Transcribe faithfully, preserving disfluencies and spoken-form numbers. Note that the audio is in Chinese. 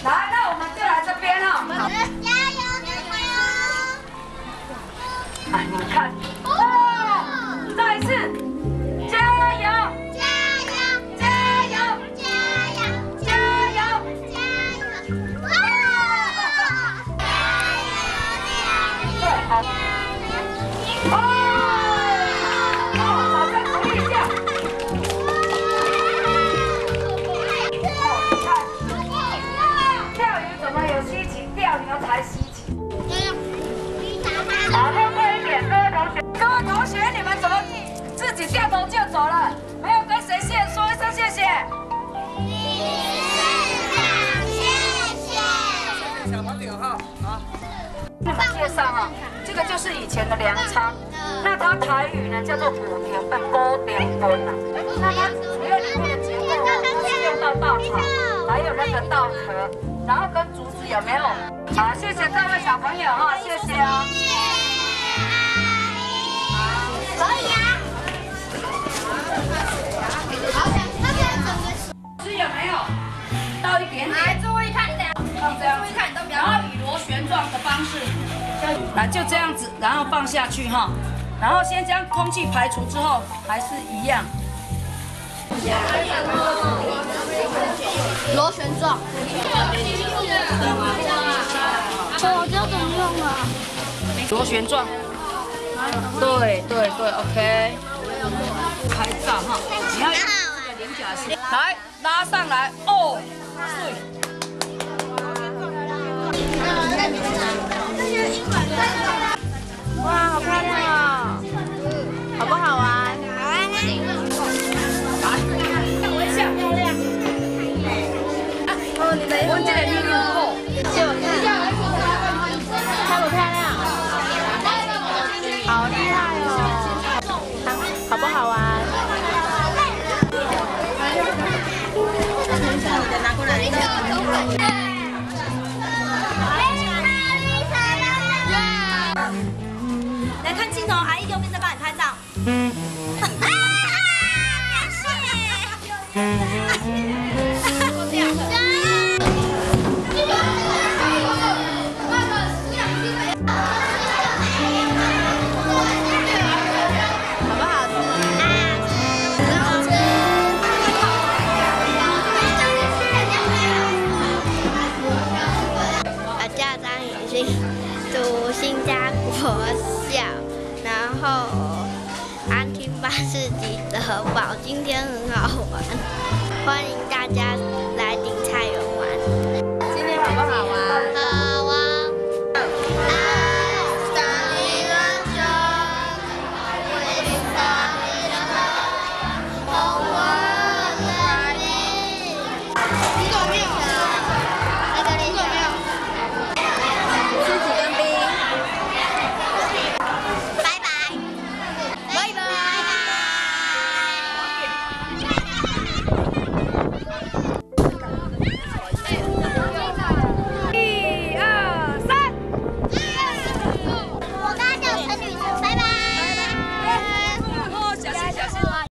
来，那我们就来这边哈。 加油，加油！ 哎，你们看，哦，再一次，加油！ 加油！加油！加油！加油！加油！哇！ 对，好。哦，哦，掌声鼓励一下。哦，你看，钓鱼怎么有稀奇？钓牛才稀奇。好，后退一点，各位同学，各位同学，你们怎么自己掉头就走了？没有跟谁谢说一声谢谢。 小朋友哈，好。 你们介绍哈，这个就是以前的粮仓，那它台语呢叫做古田笨、高田笨呐。那它主要里面的结构都是用到稻草，还有那个稻壳，然后跟竹子有没有？好，谢谢各位小朋友哈，谢谢哦。 可以啊。好，那边整个是有没有？倒一点点。 来，注意看， 放这样子， 注意看，你都不要。 然后以螺旋状的方式，来就这样子，然后放下去哈，然后先将空气排除之后，还是一样。 螺旋状。 我知道怎么用了。 螺旋状。对对对 ，OK。拍照哈，你要用这个菱角形，来拉上来哦，对。 哇，好漂亮哦！好不好玩？ 好玩啊！ 看我一下，漂亮。 哦，你的我这个秘密后， 借我看，漂不漂亮？好厉害哦！好不好玩？你的拿过来。来看镜头，阿姨右边在帮你拍照。 我叫张雨欣，读新家国小，然后安听巴士级德堡，今天很好玩，欢迎大家来